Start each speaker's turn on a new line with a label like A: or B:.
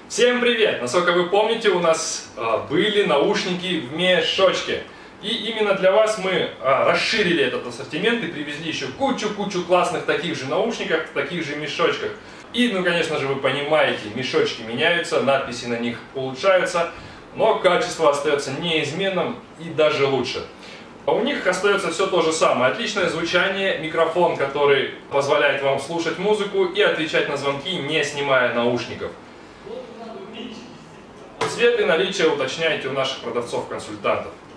A: Всем привет! Насколько вы помните, у нас были наушники в мешочке. И именно для вас мы расширили этот ассортимент и привезли еще кучу классных таких же наушников, в таких же мешочках. И, ну, конечно же, вы понимаете, мешочки меняются, надписи на них улучшаются, но качество остается неизменным и даже лучше. У них остается все то же самое. Отличное звучание, микрофон, который позволяет вам слушать музыку и отвечать на звонки, не снимая наушников. Цвет и наличие уточняйте у наших продавцов-консультантов.